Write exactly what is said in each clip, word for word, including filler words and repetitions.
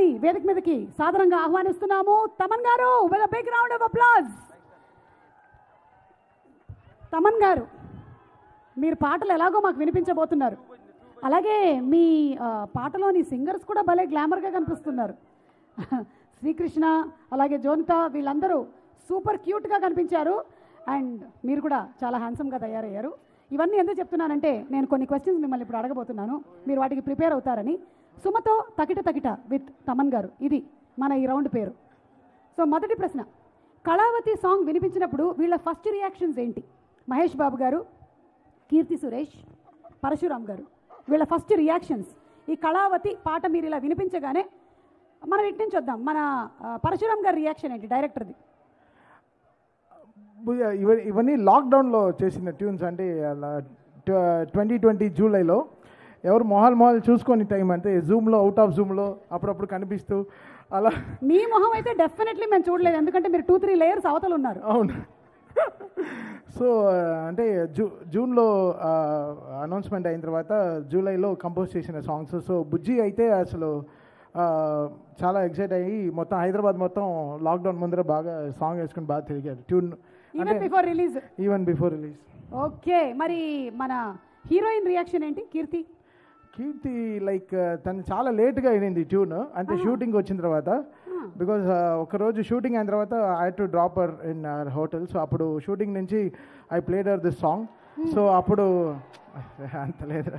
గారిని వేదిక మీదకి సాదరంగా ఆహ్వానిస్తున్నాము. తమన్ గారు, with a big round of applause. Thaman గారు, మీరు పాటలు ఎలాగో మాకు వినిపించబోతున్నారు. అలాగే మీ పాటలోని సింగర్స్ కూడా భలే గ్లామర్గా కనిపిస్తున్నారు. శ్రీకృష్ణ అలాగే జోనిత వీళ్ళందరూ సూపర్ క్యూట్గా కనిపించారు. అండ్ మీరు కూడా చాలా హ్యాండ్సమ్గా తయారయ్యారు. ఇవన్నీ ఎందుకు చెప్తున్నానంటే నేను కొన్ని క్వశ్చన్స్ మిమ్మల్ని ఇప్పుడు అడగబోతున్నాను, మీరు వాటికి ప్రిపేర్ అవుతారని. సుమతో తకిట తకిట విత్ తమన్ గారు, ఇది మన ఈ రౌండ్ పేరు. సో మొదటి ప్రశ్న, కళావతి సాంగ్ వినిపించినప్పుడు వీళ్ళ ఫస్ట్ రియాక్షన్స్ ఏంటి? మహేష్ బాబు గారు, కీర్తి సురేష్, పరశురామ్ గారు, వీళ్ళ ఫస్ట్ రియాక్షన్స్. ఈ కళావతి పాట మీరు ఇలా వినిపించగానే మనం ఇటు నుంచి వద్దాం, మన పరశురామ్ గారి రియాక్షన్ ఏంటి డైరెక్టర్ది? ఇవన్నీ లాక్డౌన్లో చేసిన ట్యూన్స్. అంటే ట్వంటీ ట్వంటీ జూలైలో ఎవరు మొహాల్ మొహాల్ చూసుకొని టైం అంటే జూమ్లో, అవుట్ ఆఫ్ జూమ్లో అప్పుడప్పుడు కనిపిస్తూ అలా. మీ మొహం అయితే డెఫినెట్లీ మేము చూడలేదు, ఎందుకంటే మీరు టూ త్రీ లేయర్స్ అవతలు ఉన్నారు. అవును. సో అంటే జూ జూన్లో అనౌన్స్మెంట్ అయిన తర్వాత జూలైలో కంపోజ్ చేసిన సాంగ్స్. సో బుజ్జి అయితే అసలు చాలా ఎక్సైట్ అయ్యి మొత్తం హైదరాబాద్ మొత్తం లాక్డౌన్ ముందర బాగా సాంగ్ వేసుకుని బాగా తిరిగారు. Tune even before release even before release okay. మరి మన హీరోయిన్ రియాక్షన్ ఏంటి? కీర్తి కీర్తి లైక్ తను చాలా లేట్గా అయినది ట్యూన్, అంటే షూటింగ్ వచ్చిన తర్వాత. బికాజ్ ఒకరోజు షూటింగ్ అయిన తర్వాత I to drop her in our hotel. So అప్పుడు షూటింగ్ నుంచి I played her this song. So అప్పుడు అంత లేదు,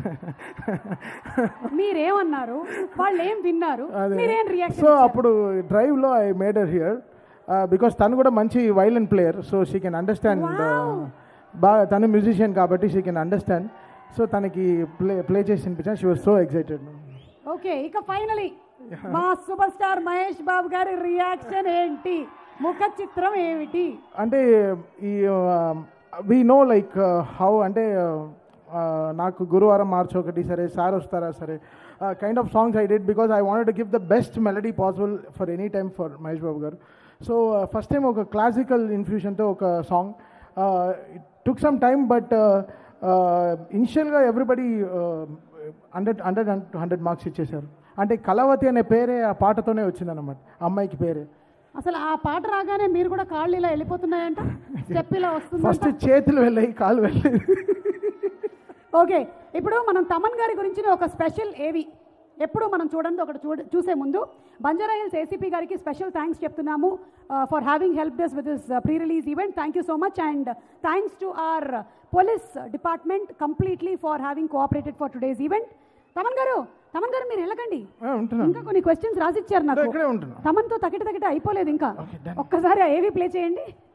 మీరేమన్నారు, వాళ్ళు ఏం విన్నారు, మీరేం రియాక్షన్? సో అప్పుడు డ్రైవ్లో I made her hear because తను కూడా మంచి violin player. So she can understand, బాగా తను మ్యూజిషియన్ కాబట్టి షీ కెన్ అండర్స్టాండ్. సో తనకి ప్లే ప్లే చేసి వినిపించాను. She was so excited. Okay, ఇక ఫైనలీ మా సూపర్ స్టార్ మహేష్ బాబు గారి రియాక్షన్ ఏంటి? ముఖ చిత్రం ఏమిటి? అంటే ఈ వీ నో లైక్ హౌ అంటే నాకు గురువారం మార్చ్ ఒకటి సరే, సార్ వస్తారా సరే, kind of songs I did because I wanted to give the best melody possible for any time for Mahesh Babu గారు. సో ఫస్ట్ టైం ఒక క్లాసికల్ ఇన్ఫ్యూషన్తో ఒక సాంగ్. It took some time, but ఇనిషియల్గా everybody hundred hundred hundred marks ఇచ్చేశారు. అంటే కళావతి అనే పేరే ఆ పాటతోనే వచ్చిందన్నమాట, అమ్మాయికి పేరే. అసలు ఆ పాట రాగానే మీరు కూడా కాళ్ళు ఇలా వెళ్ళిపోతున్నాయంట, స్టెప్ ఇలా వస్తుంది. ఫస్ట్ చేతులు వెళ్ళాయి, కాళ్ళు వెళ్ళాయి. ఓకే, ఇప్పుడు మనం తమన్ గారి గురించి ఒక స్పెషల్ ఏవి ఎప్పుడు మనం చూడండి, ఒకటి చూ చూసే ముందు బంజారా హిల్స్ ఏసీపీ గారికి స్పెషల్ థ్యాంక్స్ చెప్తున్నాము for having help us with this pre release event. Thank you so much. And thanks to our police department completely for having cooperated for today's event. Thaman గారు, తమన్ గారు మీరు వెళ్ళకండి, ఇంకా కొన్ని క్వశ్చన్స్ రాసిచ్చారు నాకు. తమన్తో తకిట తకిట అయిపోలేదు ఇంకా, ఒక్కసారి ఏవి ప్లే చేయండి.